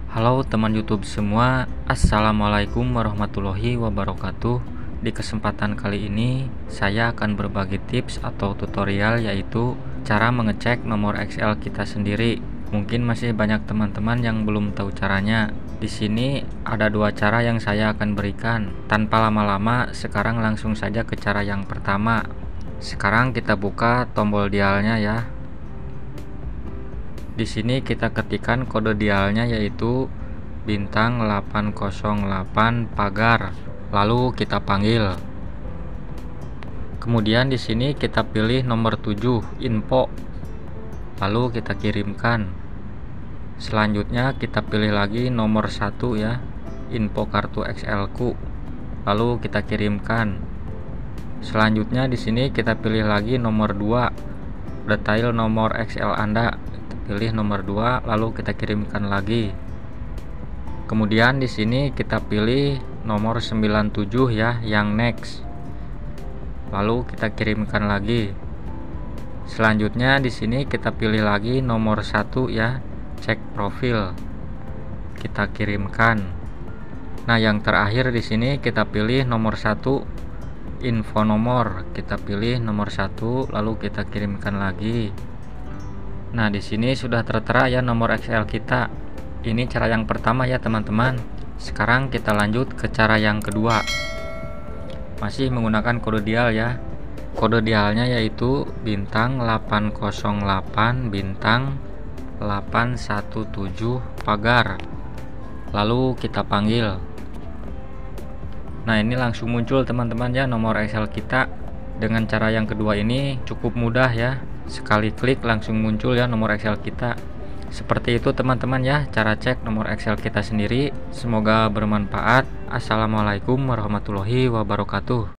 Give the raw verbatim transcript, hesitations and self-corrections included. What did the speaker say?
Halo teman YouTube semua, Assalamualaikum warahmatullahi wabarakatuh. Di kesempatan kali ini saya akan berbagi tips atau tutorial, yaitu cara mengecek nomor X L kita sendiri. Mungkin masih banyak teman-teman yang belum tahu caranya. Di sini ada dua cara yang saya akan berikan. Tanpa lama-lama, sekarang langsung saja ke cara yang pertama. Sekarang kita buka tombol dialnya ya. Di sini kita ketikkan kode dialnya, yaitu bintang delapan nol delapan pagar, lalu kita panggil. Kemudian di sini kita pilih nomor tujuh info, lalu kita kirimkan. Selanjutnya kita pilih lagi nomor satu ya, info kartu X L ku, lalu kita kirimkan. Selanjutnya di sini kita pilih lagi nomor dua, detail nomor X L Anda. Pilih nomor dua, lalu kita kirimkan lagi. Kemudian di sini kita pilih nomor sembilan tujuh ya, yang next, lalu kita kirimkan lagi. Selanjutnya di sini kita pilih lagi nomor satu ya, cek profil, kita kirimkan. Nah, yang terakhir di sini kita pilih nomor satu, info nomor, kita pilih nomor satu, lalu kita kirimkan lagi. Nah, di sini sudah tertera ya nomor X L kita. Ini cara yang pertama ya teman-teman. Sekarang kita lanjut ke cara yang kedua. Masih menggunakan kode dial ya. Kode dialnya yaitu bintang delapan nol delapan bintang delapan satu tujuh pagar. Lalu kita panggil. Nah, ini langsung muncul teman-teman ya nomor X L kita. Dengan cara yang kedua ini cukup mudah ya. Sekali klik langsung muncul ya nomor X L kita. Seperti itu teman-teman ya, cara cek nomor X L kita sendiri. Semoga bermanfaat. Assalamualaikum warahmatullahi wabarakatuh.